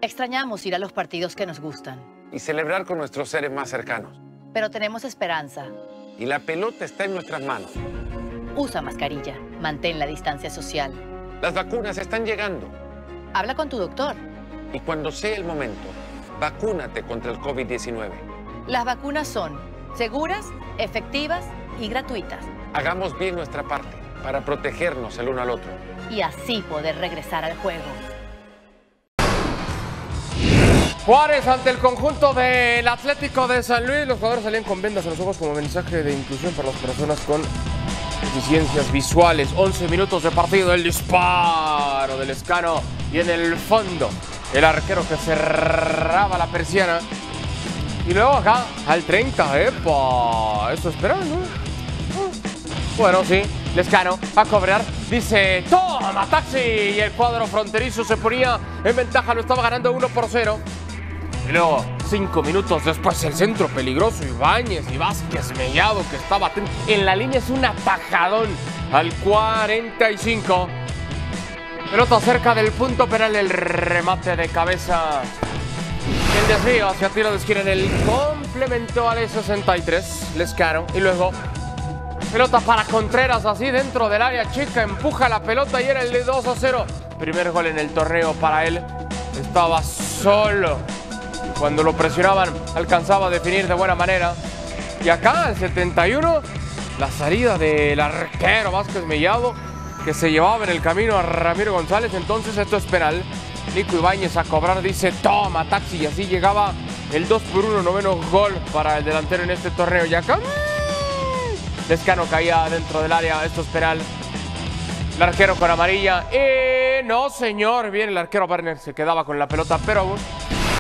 Extrañamos ir a los partidos que nos gustan, y celebrar con nuestros seres más cercanos. pero tenemos esperanza. Y la pelota está en nuestras manos. Usa mascarilla, mantén la distancia social. Las vacunas están llegando. Habla con tu doctor. Y cuando sea el momento, vacúnate contra el COVID-19. Las vacunas son seguras, efectivas y gratuitas. Hagamos bien nuestra parte para protegernos el uno al otro. Y así poder regresar al juego. Juárez ante el conjunto del Atlético de San Luis. Los jugadores salían con vendas en los ojos como mensaje de inclusión para las personas con deficiencias visuales. 11 minutos de partido, el disparo del Lescano y en el fondo el arquero que cerraba la persiana. Y luego acá al 30, ¡epa! Esto esperaba, ¿no? Bueno, sí, Lescano a cobrar, dice ¡toma, taxi! Y el cuadro fronterizo se ponía en ventaja, lo estaba ganando 1-0. Y luego, 5 minutos después, el centro peligroso, Ibáñez y Vázquez Mellado, que estaba atento. En la línea es un atajadón al 45. Pelota cerca del punto penal, el remate de cabeza. El desvío hacia tiro de esquina en el complemento al 63, Lescano. Y luego, pelota para Contreras, así dentro del área chica, empuja la pelota y era el de 2-0. Primer gol en el torneo para él. Estaba solo. Cuando lo presionaban, alcanzaba a definir de buena manera. Y acá, al 71, la salida del arquero Vázquez Mellado, que se llevaba en el camino a Ramiro González. Entonces esto es penal. Nico Ibáñez a cobrar, dice toma, taxi. Y así llegaba el 2-1, noveno gol para el delantero en este torneo. Y acá, Lescano caía dentro del área, esto es penal. El arquero con amarilla. No, señor. Bien, el arquero Werner se quedaba con la pelota, pero